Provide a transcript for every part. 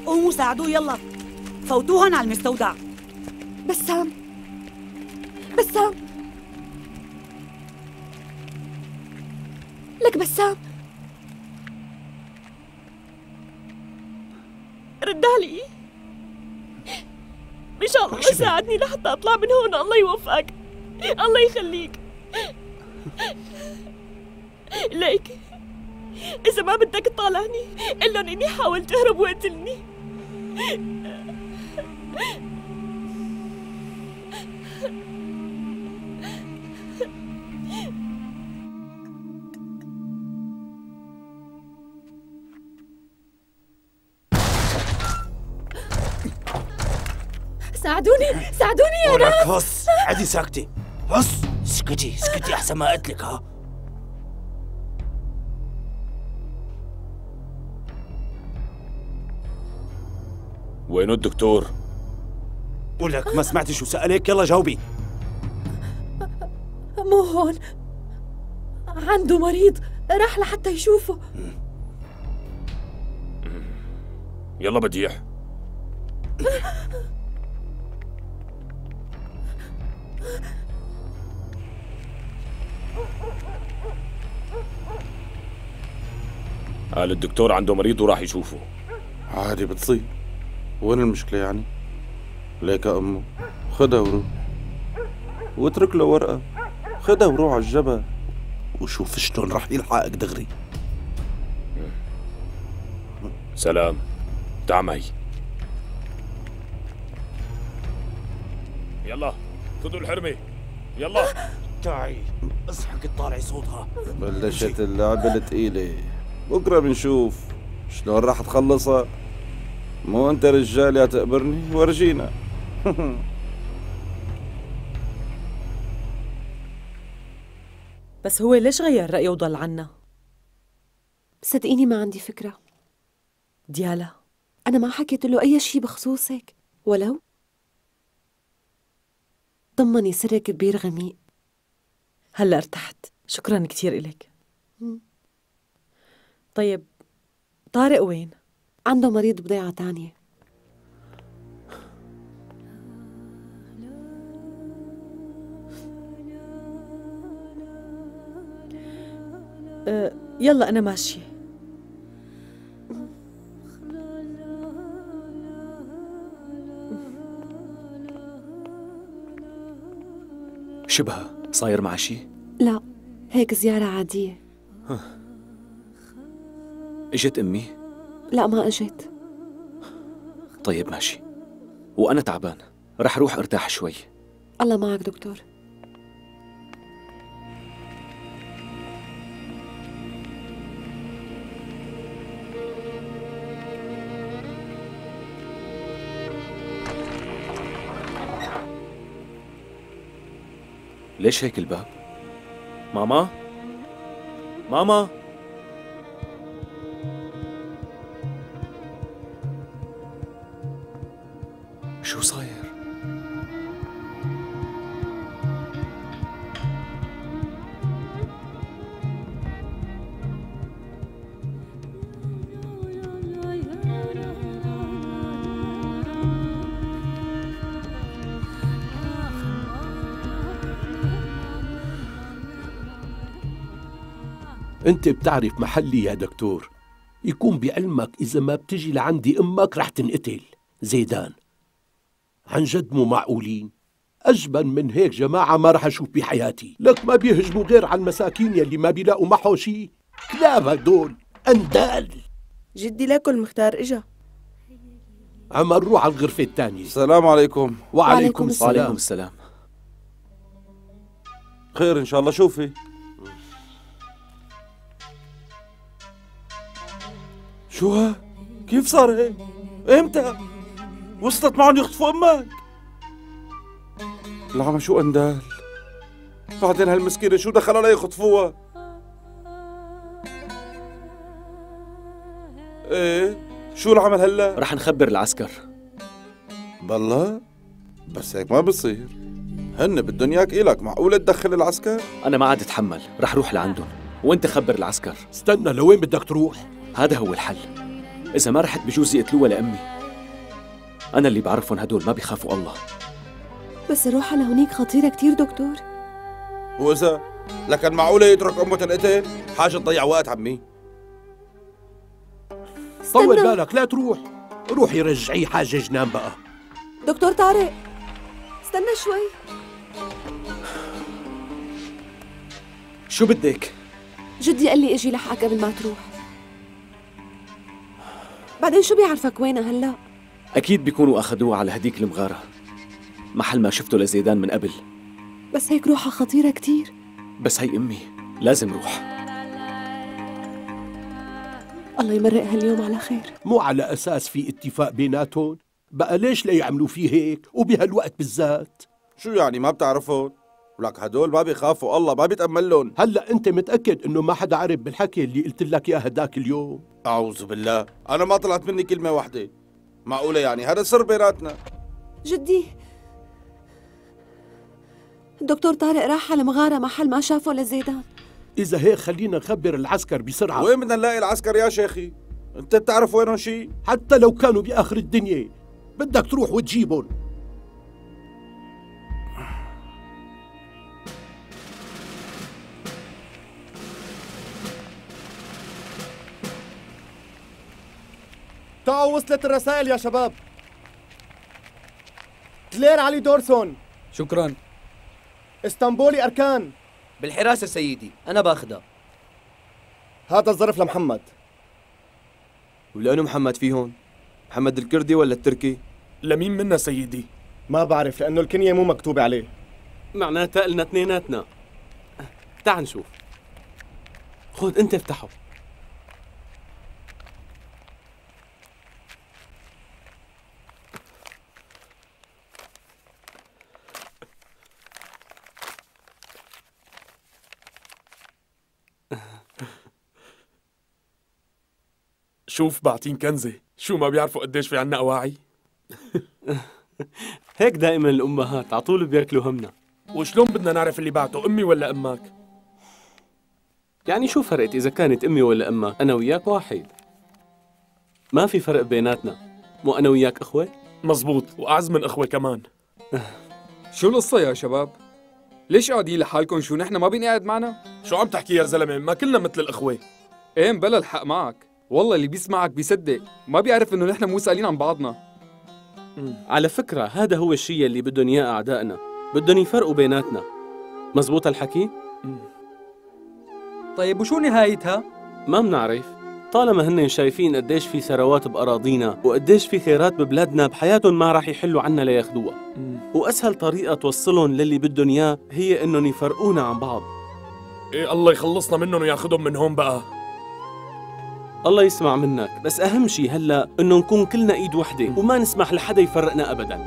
قوموا ساعدوه يلا، فوتوهن على المستودع. بسام، بسام، لك بسام، ردها لي ان شاء الله، ساعدني لحتى اطلع من هون. الله يوفقك، الله يخليك. ليك اذا ما بدك تطالعني قل لهم اني حاولت اهرب وقتلني. ساعدوني، ساعدوني يا ناس. ولك هص، عادي ساكتي، هص، اسكتي اسكتي احسن ما قلتلك. ها وينو الدكتور؟ ولك ما سمعتي شو سألك؟ يلا جاوبي. مو هون، عنده مريض، راح لحتى يشوفه. يلا بديح. قال الدكتور عنده مريض وراح يشوفه. عادي بتصير، وين المشكلة يعني؟ ليك يا أمه، خدها وروح، واترك له ورقة، خدها وروح على الجبل وشوف شلون راح يلحقك دغري. سلام، تعا معي. يلا خذوا الحرمة، يلا. تعي اصحك تطالعي صوتها. بلشت اللعبة الثقيلة، بكرة بنشوف شلون راح تخلصها. مو انت رجال يا تقبرني، ورجينا. بس هو ليش غير رأيه وضل عنا؟ صدقيني ما عندي فكرة. ديالا، أنا ما حكيت له أي شي بخصوصك، ولو ضمني سر كبير غميق. هلا ارتحت، شكرا كثير إلك. طيب طارق وين؟ عنده مريض بضيعة تانية. يلا أنا ماشية. شبها صاير مع شي؟ لا، هيك زيارة عادية. اجت امي؟ لا ما اجت. طيب ماشي، وانا تعبان، رح روح ارتاح شوي. الله معك دكتور. ليش هيك الباب؟ ماما؟ ماما؟ شو صاير؟ انت بتعرف محلي يا دكتور، يكون بعلمك إذا ما بتجي لعندي أمك رح تنقتل. زيدان عن جد مو معقولين. أجبن من هيك جماعة ما رح أشوف بحياتي. لك ما بيهجموا غير على المساكين يلي ما بيلاقوا معه شي. كلاب هدول أندال. جدي ليكو المختار إجا. عمر روح على الغرفة الثانية. السلام عليكم. وعليكم السلام. وعليكم السلام. خير إن شاء الله. شوفي شو ها؟ كيف صار هيك؟ امتى؟ وصلت معهم يخطفوا امك؟ العمى شو اندال؟ بعدين هالمسكينة شو دخل علي يخطفوها؟ ايه شو العمل هلا؟ رح نخبر العسكر. بالله؟ بس هيك ما بصير، هن بدهم اياك إلك، معقولة تدخل العسكر؟ أنا ما عاد أتحمل، رح روح لعندهم وأنت خبر العسكر. استنى، لوين بدك تروح؟ هذا هو الحل. إذا ما رحت بجوز يقتلوها لأمي. أنا اللي بعرفهم هدول ما بيخافوا الله. بس الروحة لهونيك خطيرة كتير دكتور. وإذا لكن معقولة يترك أمه تنقتل؟ حاجة تضيع وقت عمي. طول بالك لا تروح. روحي رجعيه حاجة جنان بقى. دكتور طارق استنى شوي. شو بدك؟ جدي قال لي اجي لحقك قبل ما تروح. بعدين شو بيعرفك وينها هلا؟ أكيد بيكونوا أخذوه على هديك المغارة محل ما شفته لزيدان من قبل. بس هيك روحها خطيرة كتير. بس هي أمي لازم روح. الله يمرقها اليوم على خير. مو على أساس في اتفاق بيناتهم؟ بقى ليش لا يعملوا فيه هيك وبهالوقت بالذات؟ شو يعني ما بتعرفهم؟ ولك هدول ما بيخافوا الله، ما بيتأملون. هلا أنت متأكد إنه ما حدا عرف بالحكي اللي قلت لك إياه هداك اليوم؟ أعوذ بالله، أنا ما طلعت مني كلمة واحدة. معقولة يعني هذا سر بيناتنا؟ جدي الدكتور طارق راح على مغارة محل ما شافه لزيدان. إذا هيك خلينا نخبر العسكر بسرعة. وين بدنا نلاقي العسكر يا شيخي؟ أنت بتعرف وينهم شي؟ حتى لو كانوا بآخر الدنيا بدك تروح وتجيبهم. تعالوا وصلت الرسائل يا شباب. كلير علي دورسون. شكرا. اسطنبولي أركان. بالحراسة سيدي، أنا باخدها. هذا الظرف لمحمد. ولأنه محمد فيهون؟ محمد الكردي ولا التركي؟ لمين منا سيدي؟ ما بعرف لأنه الكنية مو مكتوبة عليه. معناتها قلنا اثنيناتنا. تعال نشوف. خذ أنت افتحه. شوف بعطين كنزة، شو ما بيعرفوا قديش في عنا أواعي؟ هيك دائما الأمهات عطول بياكلوا همنا. وشلون بدنا نعرف اللي بعته أمي ولا أمك؟ يعني شو فرقت إذا كانت أمي ولا أمك؟ أنا وياك واحد، ما في فرق بيناتنا. مو أنا وياك أخوة؟ مزبوط، وأعز من أخوة كمان. شو القصة يا شباب؟ ليش قاعدين لحالكم؟ شو نحن ما بينقعد معنا؟ شو عم تحكي يا زلمة؟ ما كلنا مثل الأخوة. ايه مبلا الحق معك، والله اللي بيسمعك بيصدق، ما بيعرف إنه نحن مو سائلين عن بعضنا. على فكرة هذا هو الشيء اللي بدهم إياه أعدائنا، بدهم يفرقوا بيناتنا. مزبوط الحكي؟ طيب وشو نهايتها؟ ما بنعرف، طالما هن شايفين قديش في ثروات بأراضينا وقديش في خيرات ببلادنا بحياتهم ما راح يحلوا عنا لياخدوها. وأسهل طريقة توصلهم للي بدهم إياه هي إنهم يفرقونا عن بعض. إيه الله يخلصنا منهم وياخدهم من هون بقى. الله يسمع منك، بس أهم شي هلأ إنه نكون كلنا إيد وحدة وما نسمح لحدا يفرقنا أبداً.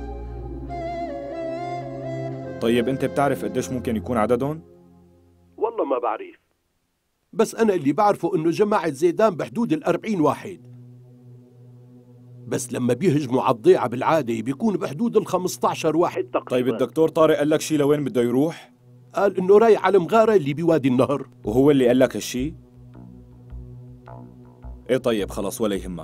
طيب أنت بتعرف قديش ممكن يكون عددهم؟ والله ما بعرف، بس أنا اللي بعرفه إنه جماعة زيدان بحدود 40 واحد، بس لما بيهجموا على الضيعة بالعادة بيكون بحدود 15 واحد تقريباً. طيب الدكتور طارق قال لك شي لوين بده يروح؟ قال إنه رايح على مغارة اللي بوادي النهر. وهو اللي قال لك هالشي؟ ايه طيب خلص ولا يهمك.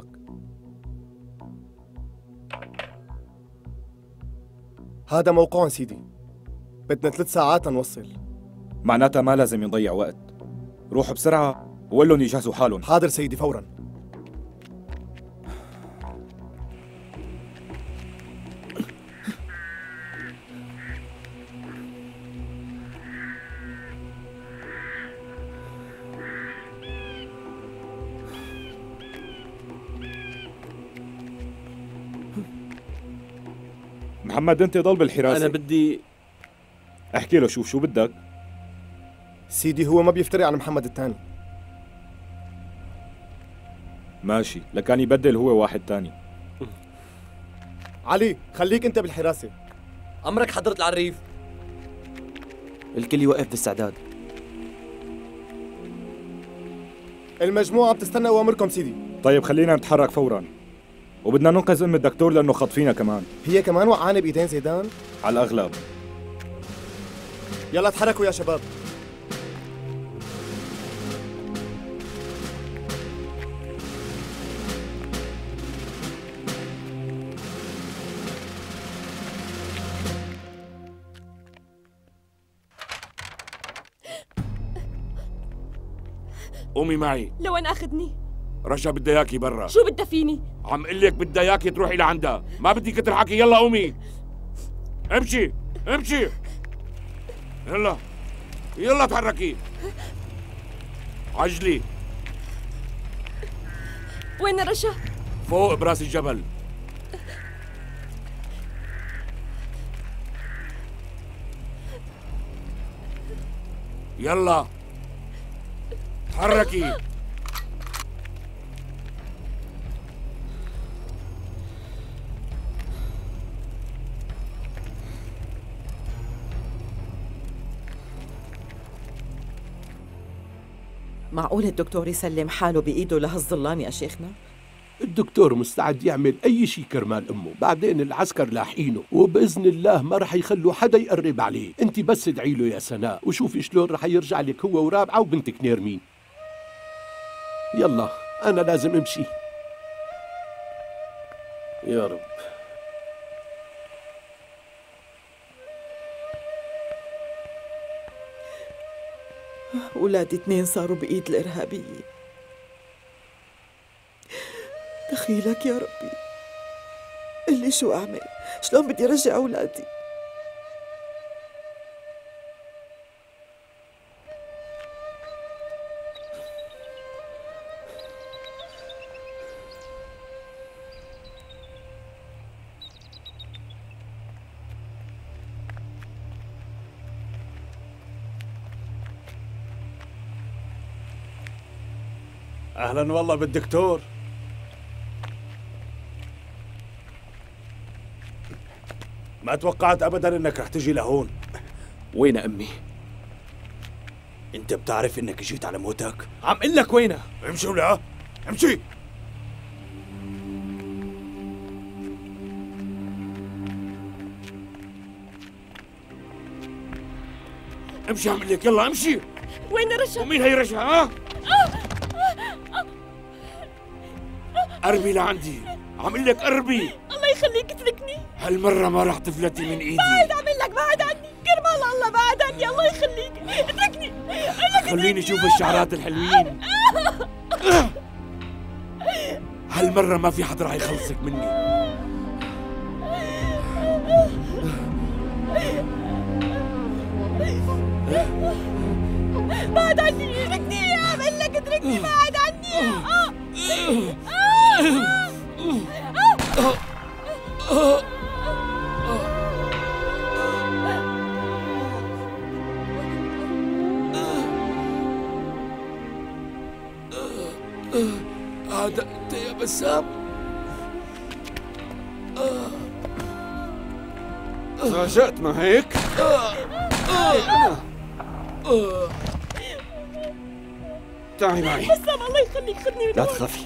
هذا موقعهم سيدي، بدنا 3 ساعات نوصل. معناتها ما لازم نضيع وقت، روحوا بسرعة وقول لهم يجهزوا حالهم. حاضر سيدي فوراً. محمد انت ضل بالحراسة. أنا بدي احكي له شو بدك؟ سيدي هو ما بيفتري عن محمد الثاني. ماشي، لكان يبدل هو واحد تاني. علي خليك انت بالحراسة. أمرك حضرة العريف. الكل يوقف باستعداد. المجموعة بتستنى أوامركم سيدي. طيب خلينا نتحرك فورا، وبدنا ننقذ ام الدكتور لانه خاطفينا كمان. هي كمان وقعانة بايدين زيدان؟ على الاغلب. يلا تحركوا يا شباب. قومي معي. لوين اخذني؟ رشا بدها اياكي برا. شو بدها فيني؟ عم قلك بدها اياكي تروحي لعندها، ما بدي كتر حكي. يلا قومي امشي امشي، يلا يلا تحركي، عجلي. وين رشا؟ فوق براس الجبل. يلا تحركي. معقول الدكتور يسلم حاله بإيده لهالظلام يا شيخنا؟ الدكتور مستعد يعمل أي شيء كرمال أمه. بعدين العسكر لاحقينه وبإذن الله ما رح يخلوا حدا يقرب عليه. أنت بس ادعي له يا سناء وشوفي شلون رح يرجع لك هو ورابعة وبنتك نيرمين. يلا أنا لازم أمشي. يا رب. أولادي 2 صاروا بإيد الإرهابيين. دخيلك يا ربي، قلي شو أعمل؟ شلون بدي أرجع أولادي؟ أهلا والله بالدكتور. ما توقعت أبدا إنك رح تجي لهون. وين أمي؟ أنت بتعرف إنك جيت على موتك؟ عم قل لك وينها؟ امشي ولا امشي. امشي عم لك، يلا امشي. وين رشا؟ ومين هي رشا؟ ها؟ قربي لعندي، عم لك قربي. الله يخليك اتركني. هالمرة ما رح تفلتي من ايدي. بعد عم لك، بعد عني، كرمال الله بعد عني. الله يخليك اتركني. خليني اشوف الشعرات الحلوين. هالمرة ما في حدا رح يخلصك مني. بعد عني، اتركني يا عم لك، اتركني بعد عني. هذا انت يا بسام؟ فاجأت ما هيك؟ تعي معي. بسام الله يخليك خذني من لا هون. تخافي.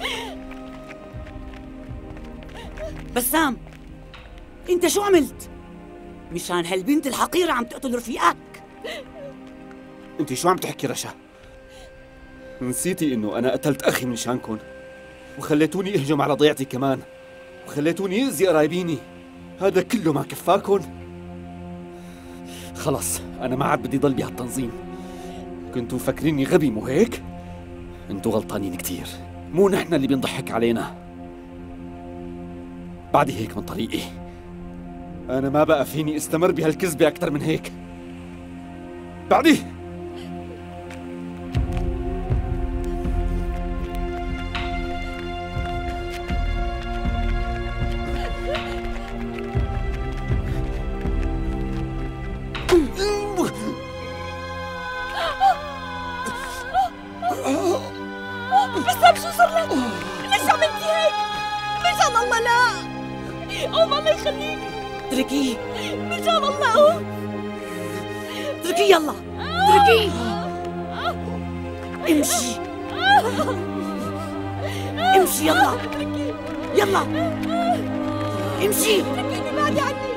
بسام، انت شو عملت؟ مشان هالبنت الحقيرة عم تقتل رفيقك؟ انت شو عم تحكي رشا؟ نسيتي انه انا قتلت اخي من شانكن وخليتوني اهجم على ضيعتي كمان وخليتوني يأذي قرايبيني. هذا كله ما كفاكن؟ خلص انا ما عاد بدي ضل بهالتنظيم. كنتوا فاكريني غبي مو هيك؟ انتوا غلطانين كتير، مو نحن اللي بينضحك علينا. بعدي هيك من طريقي، انا ما بقى فيني استمر بهالكذبة اكثر من هيك. بعدي بسام شو صار لك؟ ليش عملتي هيك؟ مشان الله لا. قوم الله يخليك. اتركيه، مشان الله قوم. اتركيه يلا، اتركيه. امشي امشي يلا، يلا امشي. اتركيني بعدي عني.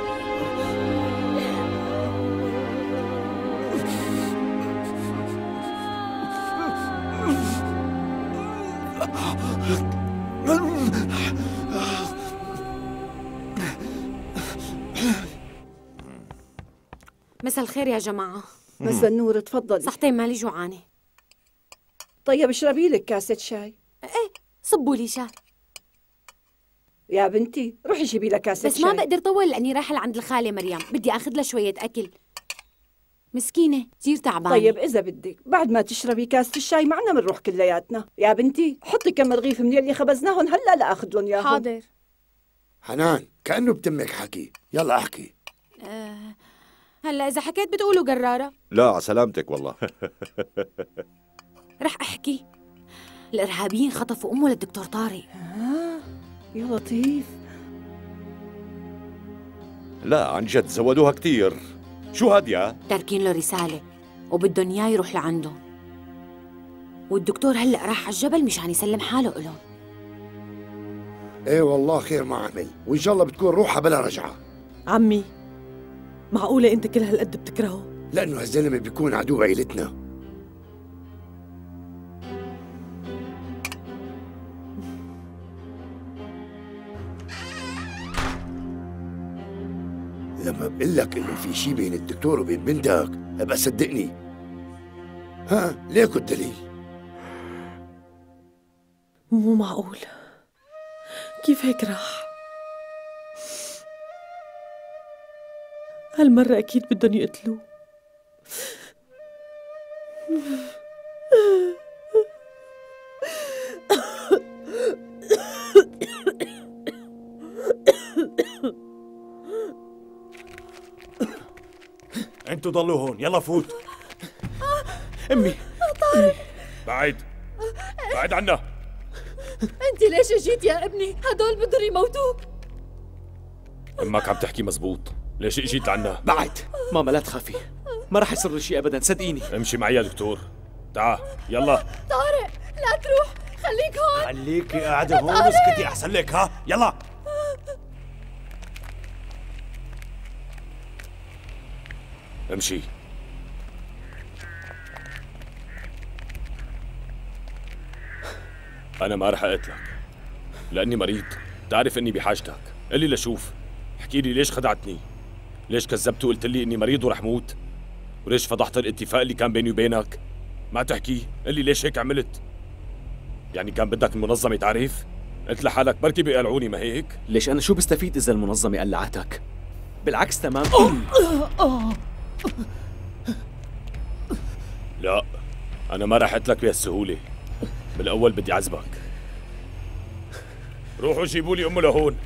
مساء الخير يا جماعة. مساء النور، تفضلي. صحتين مالي جوعانة. طيب اشربي لك كاسة شاي. ايه صبوا لي شاي. يا بنتي روحي جيبي لها كاسة بس شاي. ما بقدر طول لاني رايحه لعند الخاله مريم، بدي اخذ لها شويه اكل. مسكينه كثير تعبانه. طيب اذا بدك بعد ما تشربي كاسة الشاي معنا بنروح كلياتنا. يا بنتي حطي كم رغيف من اللي خبزناهم هلا لاخذ لهم اياهم. حاضر. حنان كأنه بتمك حكي، يلا احكي. هلا اذا حكيت بتقولوا قراره. لا على سلامتك والله. رح احكي. الارهابيين خطفوا امه للدكتور طارق. يا لطيف. لا عن جد زودوها كتير. شو هادية؟ تاركين له رساله وبدهم اياه يروح لعندهم، والدكتور هلا راح على الجبل مشان يسلم حاله إلهم. ايه والله خير ما عمل، وان شاء الله بتكون روحها بلا رجعه. عمي معقولة انت كل هالقد بتكرهه؟ لانه هالزلمه بيكون عدو عيلتنا. لما بقول لك انه في شي بين الدكتور وبين بنتك ابقى صدقني. ها ليكو الدليل؟ مو معقول، كيف هيك راح؟ هالمرة أكيد بدهم يقتلوه. انتوا ضلوا هون، يلا فوت. امي طارق بعد عنا. انت ليش جيت يا ابني؟ هدول بدهم يموتوك. امك عم تحكي مزبوط، ليش اجيت لعنا؟ بعد ماما لا تخافي، ما راح يصير لي شيء ابدا صدقيني. امشي معي يا دكتور، تعال يلا. طارق لا تروح، خليك هون. خليكي قاعدة هون واسكتي احسن لك. ها يلا. امشي. أنا ما رح أقتلك لأني مريض، تعرف إني بحاجتك، قل لي لشوف، احكي لي ليش خدعتني؟ ليش كذبت وقلت لي إني مريض ورح موت؟ وليش فضحت الاتفاق اللي كان بيني وبينك؟ ما تحكي، قل لي ليش هيك عملت؟ يعني كان بدك المنظمة تعرف؟ قلت لحالك بركي بيقلعوني ما هيك؟ ليش أنا شو بستفيد إذا المنظمة قلعتك؟ بالعكس تمام. لا أنا ما رح أقتلك بهالسهولة، بالأول بدي أعذبك. روحوا جيبوا لي أمه لهون،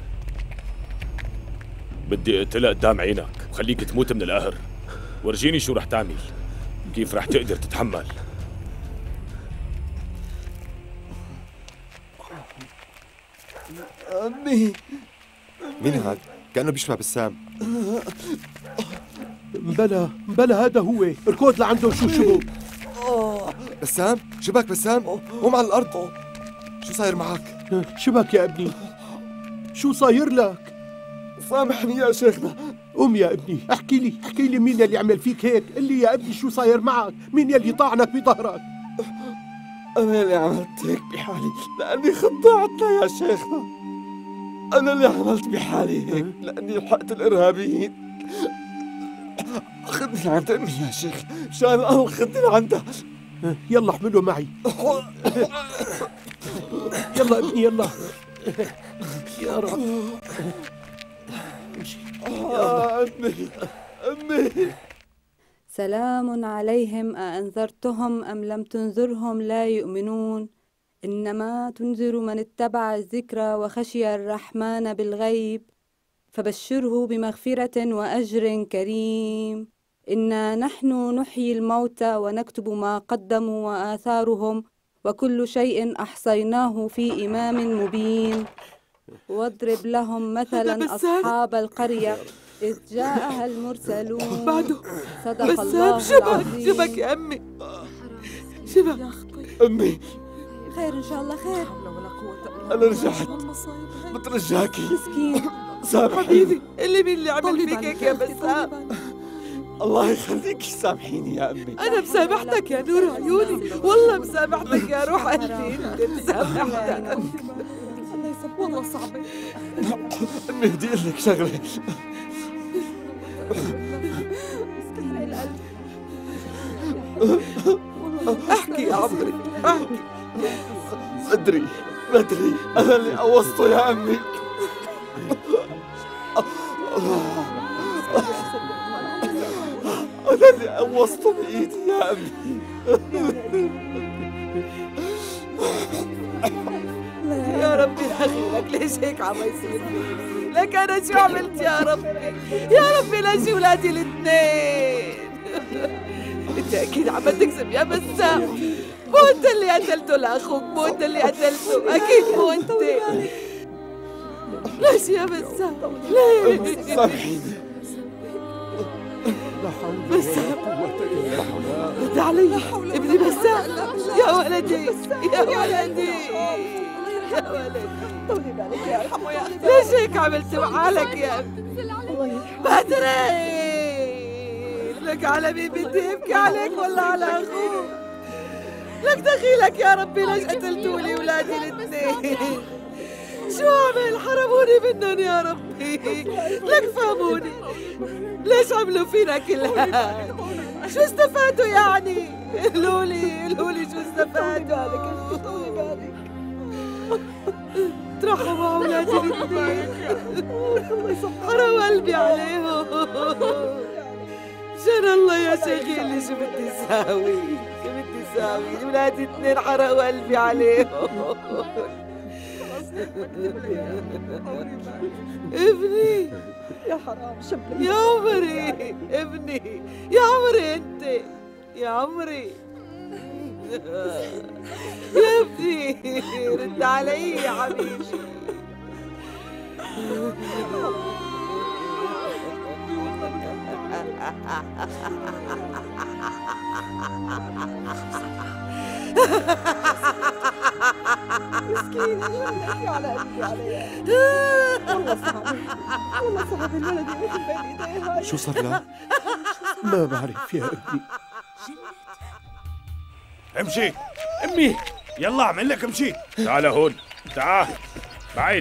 بدي أقتلها قدام عينك وخليك تموت من القهر. ورجيني شو رح تعمل، كيف رح تقدر تتحمل. أمي مين هاد؟ كأنه بيشبه بسام. بلا هذا هو، اركض لعنده شو شبه. بسام شبك بسام؟ قوم على الأرض، شو صاير معك؟ شبك يا ابني؟ شو صاير لك؟ سامحني يا شيخنا. قوم يا ابني، احكي لي مين اللي عمل فيك هيك؟ قل لي يا ابني شو صاير معك؟ مين اللي طعنك بظهرك؟ أنا اللي عملت هيك بحالي لأني خضعتنا يا شيخنا. أنا اللي عملت بحالي هيك لأني لحقت الإرهابيين. خذني لعند أمي يا شيخ، مشان الله خذني لعندها. يلا احمله معي. يلا ابني يلا. يا رب. امشي. أمي. سلام عليهم أأنذرتهم أم لم تنذرهم لا يؤمنون إنما تنذر من اتبع الذكر وخشي الرحمن بالغيب فبشره بمغفرة وأجر كريم. إنا نحن نحيي الموتى ونكتب ما قدموا وآثارهم وكل شيء أحصيناه في إمام مبين. واضرب لهم مثلا أصحاب القرية إذ جاءها المرسلون. صدق الله العظيم. شبك يا أمي، شبك أمي. خير إن شاء الله خير. أنا رجعت بترجاكي. مسكين سامحيني. اللي مين اللي عمل فيك هيك يا بسام؟ الله يخليكي سامحيني يا أمي. أنا مسامحتك يا نور عيوني، والله مسامحتك يا روح قلبي. أنت مسامحتك. الله يسامحك، والله صعبة. أمي بدي أقول لك شغلة. مسكين القلب. احكي يا عمري احكي. بدري أنا اللي قوصته يا أمي. أنا اللي قوصته بإيدي يا أمي. يا ربي دخيلك ليش هيك عم يصير فيني؟ لك أنا شو عملت يا ربي؟ يا ربي ليش ولادي الاثنين؟ أنت أكيد عم تكذب يا بسام. مو أنت اللي قتلته لأخوك، مو أنت اللي قتلته، أكيد مو أنت. ليش يا بسام؟ ليش؟ سامحيني. بسام رد علي ابني بسام. يا ولدي يا ولدي يا ولدي. طولي بالك يا ارحمه يا اختي. ليش هيك عملت بحالك يا ابني؟ بدري لك على مين بدي ابكي، عليك ولا على اخوك؟ لك دخيلك يا ربي ليش قتلتوا لي ولادي الاثنين؟ شو عمل؟ حرموني منهم يا ربي. لك فهموني ليش عملوا فينا كل هاد؟ شو استفادوا يعني؟ قولولي شو استفادوا؟ طولي بالك ترحموا على اولادي الاثنين. حرام قلبي عليهم. شان الله يا شيخي شو بدي اساوي؟ اولادي اثنين حرقوا قلبي عليهم. ابني يا حرام شبلي يا عمري. ابني يا عمري انت يا عمري يا ابني رد علي يا حبيبي. مسكين ولدي على قلبي عليها. والله صعب الولد يروح بين ايديها. شو صار لها؟ ما بعرف يا ابني. امشي امي يلا اعمل لك امشي. تعال هون تعال بعيد.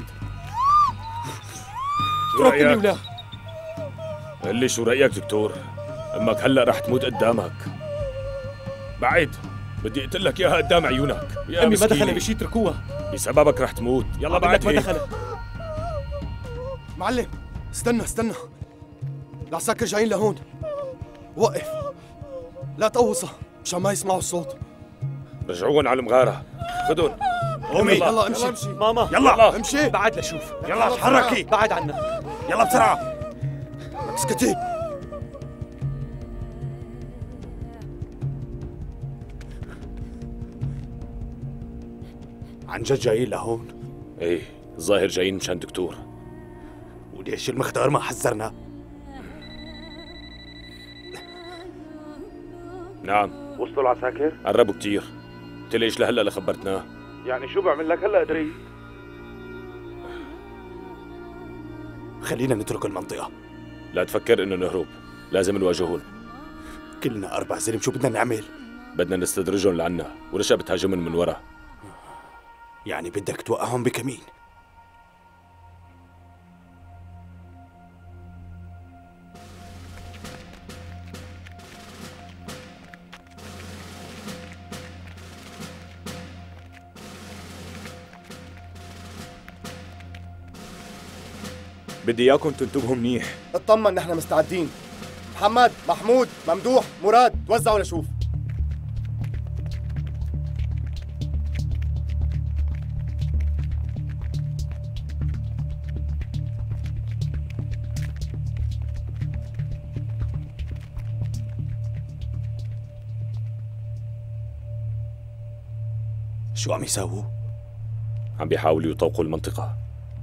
شو اتركني رأيك؟ ولا قل لي شو رأيك دكتور؟ امك هلا رح تموت قدامك. بعيد بدي اقتل لك اياها قدام عيونك يا امي ما مسكينة. دخلها بشي اتركوها. بسببك رح تموت. يلا بعد ما هيك. دخلها. معلم استنى العساكر جايين لهون. وقف لا تقوصها مشان ما يسمعوا الصوت. رجعوهم على المغارة. خذهم. قومي يلا امشي. ماما يلا امشي. بعد لشوف. يلا تحركي. بعد عنا. يلا بسرعة. اسكتي. عن جد جايين لهون؟ ايه الظاهر جايين مشان دكتور. وليش المختار ما حذرنا؟ نعم. وصلوا العساكر؟ قربوا كتير. قلت ليش لهلا اللي خبرتناه؟ يعني شو بعمل لك هلا ادري؟ خلينا نترك المنطقة. لا تفكر انه نهرب، لازم نواجههم. كلنا 4 زلم شو بدنا نعمل؟ بدنا نستدرجهم لعنا ورشا بتهاجمهم من ورا. يعني بدك توقعهم بكمين؟ بدي اياكم تنتبهوا منيح. اطمن نحن مستعدين. محمد، محمود، ممدوح، مراد، توزعوا لشوف. شو عم يساووا؟ عم بيحاولوا يطوقوا المنطقة.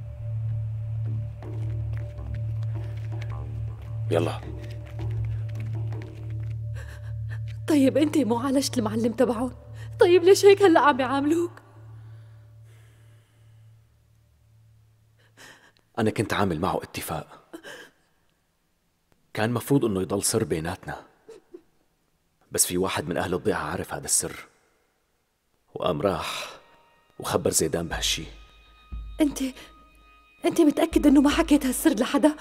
يلا. طيب انت مو عالجت المعلم تبعهم؟ طيب ليش هيك هلا عم يعاملوك؟ أنا كنت عامل معه اتفاق، كان مفروض إنه يضل سر بيناتنا، بس في واحد من أهل الضيعة عارف هذا السر وقام راح وخبر زيدان بهالشي. انت متأكد إنه ما حكيت هالسر لحدا؟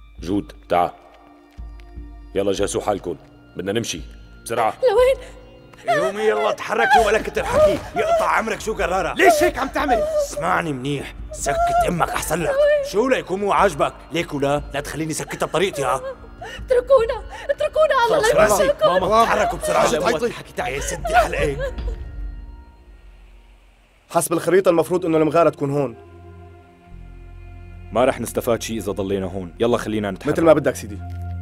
جود تعا، يلا جهزوا حالكم بدنا نمشي بسرعة. لوين؟ يومي يلا تحركي ولا كتر حكي يقطع عمرك. شو قرارة؟ ليش هيك عم تعمل؟ اسمعني منيح، سكت امك احسن لك. شو ليكون مو عاجبك؟ ليك ولا لا تخليني سكتها بطريقتي. ها اتركونا الله لا يوصلكم. ماما تحركوا بسرعة. حكي تعي سدي حلقك. حسب الخريطة المفروض انه المغارة تكون هون. ما رح نستفاد شيء اذا ضلينا هون. يلا خلينا نتحرك مثل ما بدك سيدي.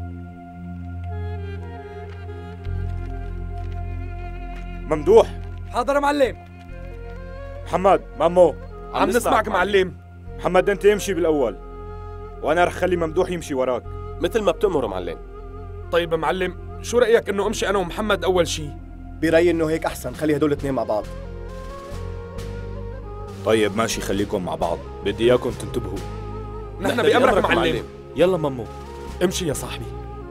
ممدوح. حاضر يا معلم. محمد مامو عم نسمعك معلم. محمد انت امشي بالاول وانا رح خلي ممدوح يمشي وراك مثل ما بتأمر معلم. طيب يا معلم، شو رأيك انه امشي انا ومحمد اول شيء؟ برأيي انه هيك احسن، خلي هدول الاثنين مع بعض. طيب ماشي، خليكم مع بعض. بدي اياكم تنتبهوا. نحن بأمرك معلم. يلا مامو امشي يا صاحبي.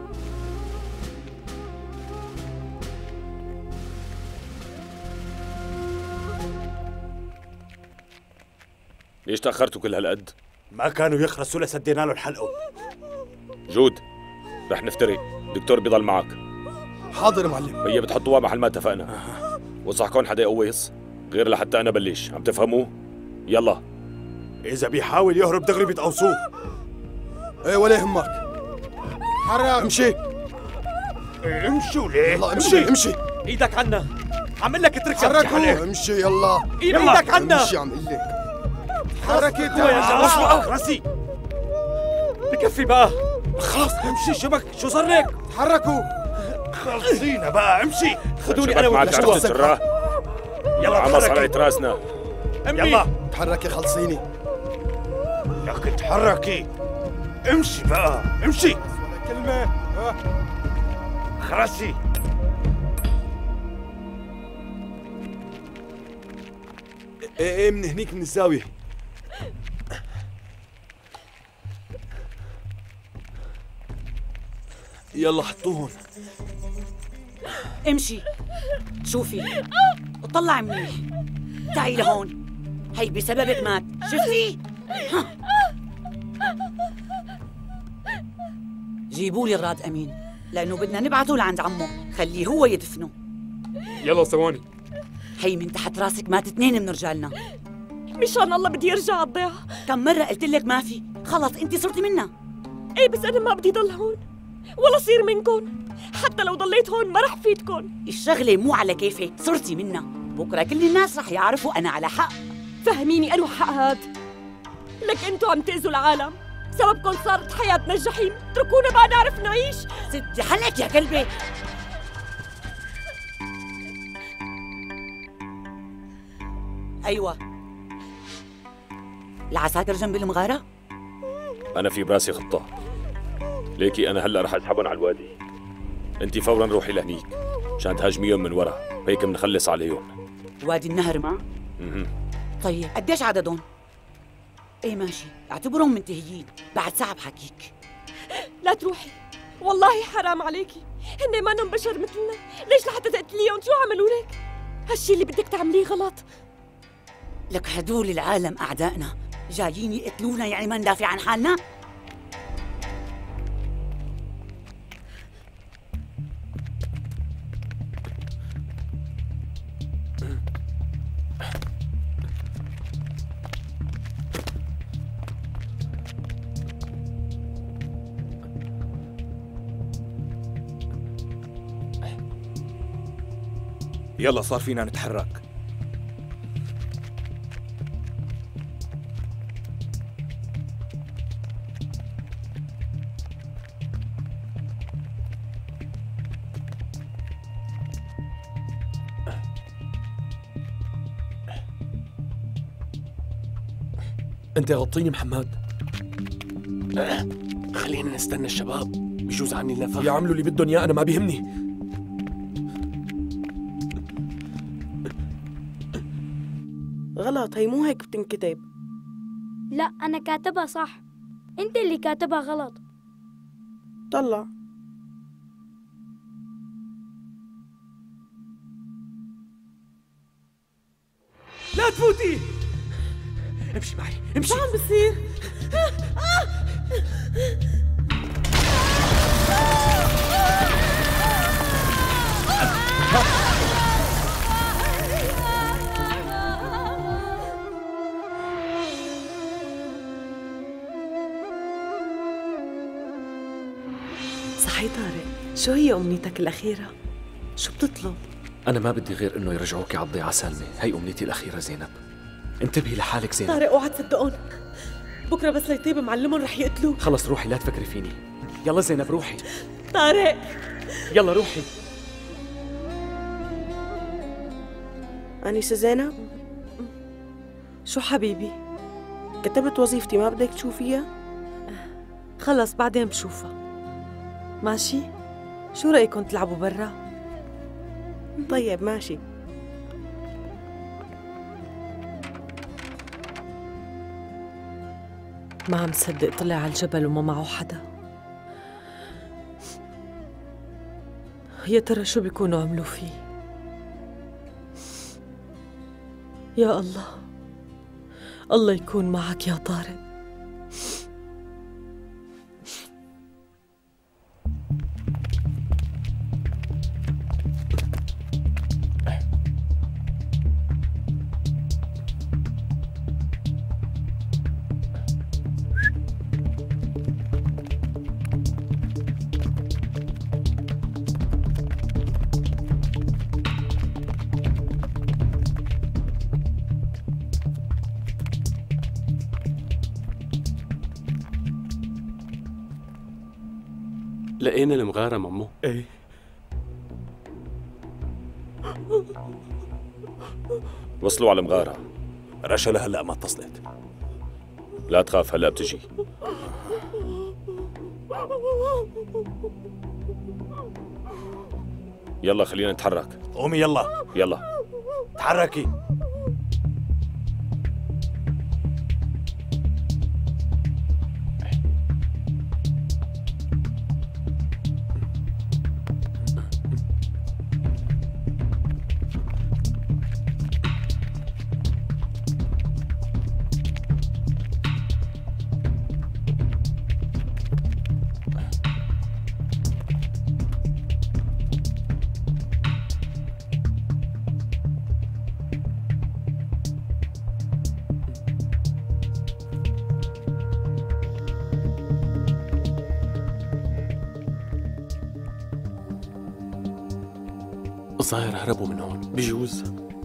ليش تأخرتوا كل هالقد؟ ما كانوا يخرسوا لسدينا له الحلقه. جود رح نفترق، الدكتور بيضل معك. حاضر يا معلم. هي بتحطوها محل ما اتفقنا. وصحكم حدا يقويص غير لحتى انا بلش. عم تفهموا؟ يلا. اذا بيحاول يهرب دغري بتقوصوه. ايه ولا يهمك. حرك. امشي. امشوا ليه؟ يلا امشي امشي. ايدك عنا. عم لك اترك. حركوا. امشي يلا. ايدك عنا. امشي عم قلك. حركي يا جماعة. راسي. بكفي بقى. خلاص امشي. شبك شو صار لك؟ تحركوا. خلصينا بقى امشي. خذوني انا وانتوا. يلا عم صرعت راسنا. يلا تحركي خلصيني. لك تحركي. امشي بقى امشي. كلمة. خرسي. ايه من هنيك من الزاوية. يلا حطوهن. امشي. شوفي وطلع منيح. تعي لهون. هي بسببك مات. شفتي؟ جيبوا لي الراد امين لانه بدنا نبعته لعند عمه. خليه هو يدفنه. يلا ثواني. هي من تحت راسك مات 2 من رجالنا. مشان الله بدي ارجع الضيعة. كم مرة قلت لك ما في. خلص انت صرتي منا. ايه بس انا ما بدي ضل هون ولا صير منكم. حتى لو ضليت هون ما رح فيدكم. الشغلة مو على كيفك. صرتي منا. بكره كل الناس رح يعرفوا انا على حق. فهميني انو حق هاد. لك انتو عم تأذوا العالم. سببكم صارت حياتنا الجحيم. اتركونا بقى نعرف نعيش. سدي حلك يا كلبة. ايوه العساكر جنب المغارة. انا في براسي خطة. ليكي انا هلا رح اسحبهم على الوادي. انت فورا روحي لهنيك مشان تهاجميهم من ورا، هيك بنخلص عليهم. وادي النهر ما؟ طيب قديش عددهم؟ ايه ماشي، اعتبرهم منتهيين. بعد ساعة بحكيك. لا تروحي، والله حرام عليكي. هن مانن بشر مثلنا. ليش لحتى تقتليهم؟ شو عملوا لك؟ هالشي اللي بدك تعمليه غلط. لك هدول العالم اعدائنا جايين يقتلونا، يعني ما ندافع عن حالنا؟ يلا صار فينا نتحرك. انت غطيني محمد. خلينا نستنى الشباب، بجوز عني النفق. يعملوا اللي بدهم اياه، انا ما بيهمني. غلط، هي مو هيك بتنكتب. لا أنا كاتبها صح، أنت اللي كاتبها غلط. طلع. لا تفوتي. امشي معي، امشي. شو عم بصير؟ شو هي أمنيتك الأخيرة؟ شو بتطلب؟ أنا ما بدي غير إنه يرجعوكي على الضيعة سالمة. هي أمنيتي الأخيرة زينب. انتبهي لحالك زينب. طارق اوعى تصدقون، بكره بس ليطيب معلمهم رح يقتلوه. خلص روحي، لا تفكري فيني. يلا زينب روحي. طارق يلا روحي. أنسة زينب، شو حبيبي؟ كتبت وظيفتي، ما بدك تشوفيها؟ خلص بعدين بشوفها. ماشي؟ شو رأيكم تلعبوا برا؟ طيب ماشي. ما عم صدق طلع على الجبل وما معه حدا. يا ترى شو بيكونوا عملوا فيه؟ يا الله، الله يكون معك يا طارق. لقينا المغارة مامو. ايه وصلوا على المغارة. رشا لهلا ما اتصلت. لا تخاف، هلا بتجي. يلا خلينا نتحرك. قومي يلا. يلا تحركي. الظاهر هربوا من هون. بجوز.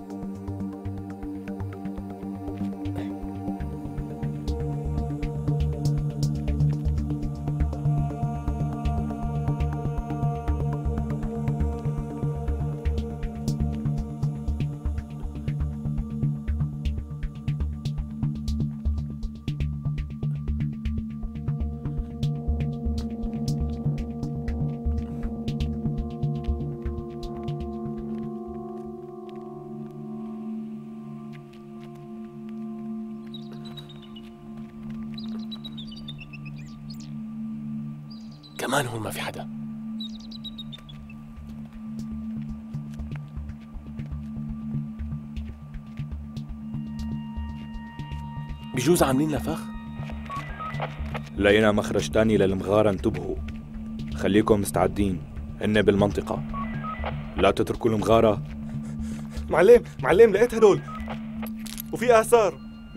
كمان هون ما في حدا. بجوز عاملين لفخ. لقينا مخرج تاني للمغارة، انتبهوا. خليكم مستعدين، هن بالمنطقة، لا تتركوا المغارة. معلم لقيت هدول وفي آثار.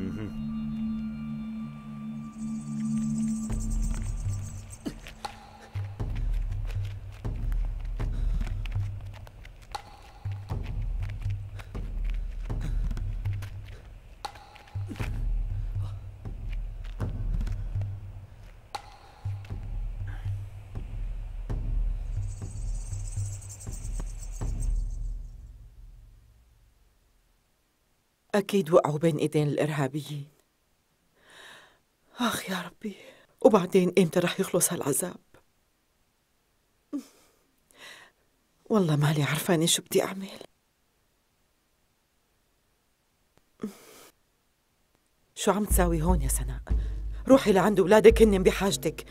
أكيد وقعوا بين إيدين الإرهابيين. آخ يا ربي، وبعدين إمتى رح يخلص هالعذاب؟ والله مالي عرفانة شو بدي أعمل. شو عم تساوي هون يا سناء؟ روحي لعند أولادك، هن بحاجتك.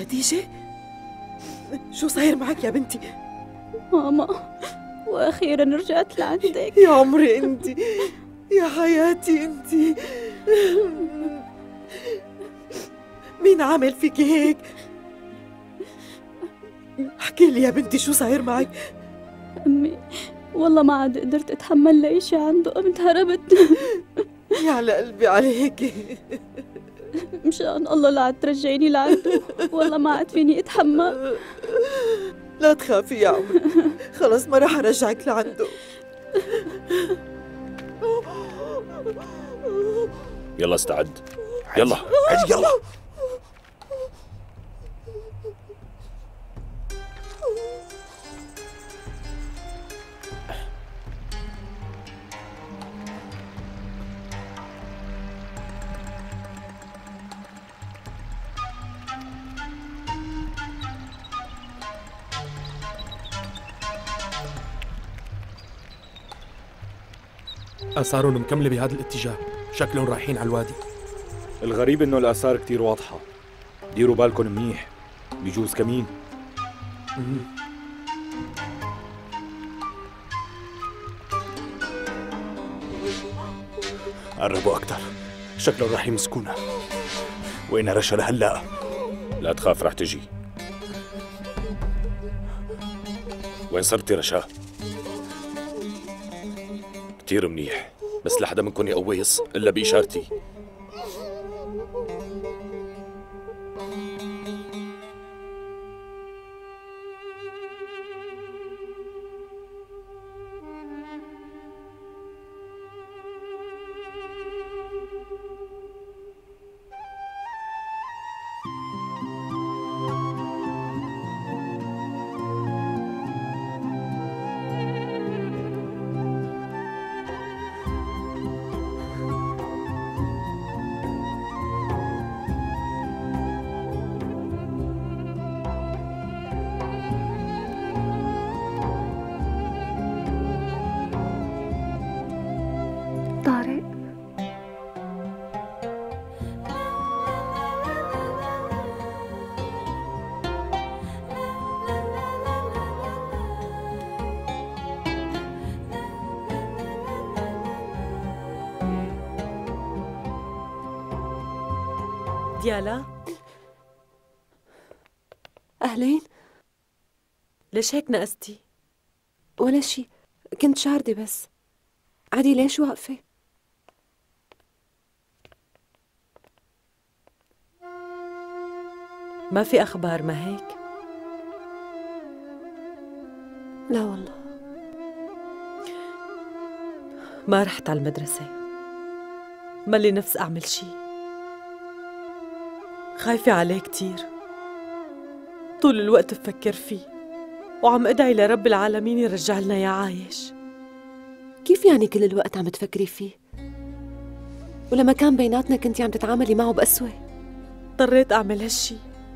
خديجة؟ شو صاير معك يا بنتي؟ ماما، وأخيرا رجعت لعندك. يا عمري انت، يا حياتي انت. مين عامل فيكي هيك؟ احكي لي يا بنتي شو صاير معك؟ أمي، والله ما عاد قدرت أتحمل لأي شي عنده، قمت هربت. يا على قلبي عليك. مشان الله لا عاد ترجعيني لعنده، والله ما عاد فيني أتحمل. لا تخافي يا عمري، خلص ما راح أرجعك لعنده. يلا استعد، يلا هجي يلا. آثارهم مكملة بهذا الاتجاه، شكلهم رايحين على الوادي. الغريب انه الآثار كتير واضحة، ديروا بالكم منيح، بيجوز كمين. قربوا أكتر، شكلهم راح يمسكونا. وين رشا لهلا؟ لا تخاف رح تجي. وين صرتي رشا؟ كتير منيح، بس لحدا منكم يقويص إلا بإشارتي. طارق، ديالا، أهلين. ليش هيك نقستي؟ ولا شي، كنت شاردة بس. عادي، ليش واقفة؟ ما في أخبار ما هيك؟ لا والله. ما رحت على المدرسة، مالي نفس أعمل شي. خايفة عليه كتير، طول الوقت بفكر فيه وعم أدعي لرب العالمين يرجع لنا يا عايش. كيف يعني كل الوقت عم تفكري فيه؟ ولما كان بيناتنا كنتي عم تتعاملي معه بقسوة. اضطريت أعمل هالشي،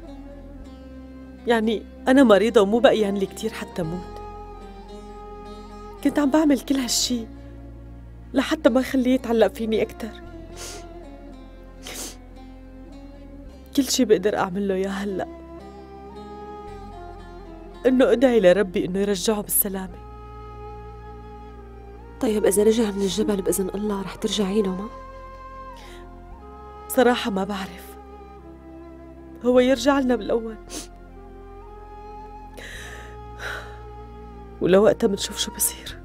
يعني أنا مريضة ومو بقيان لي كتير حتى موت. كنت عم بعمل كل هالشي لحتى ما خليه يتعلق فيني أكتر. كل شي بقدر أعمل له يا هلأ إنه أدعي لربي إنه يرجعه بالسلامة. طيب إذا رجع من الجبل بإذن الله رح ترجعي له ما؟ صراحة ما بعرف، هو يرجع لنا بالأول ولوقتها بنشوف شو بصير.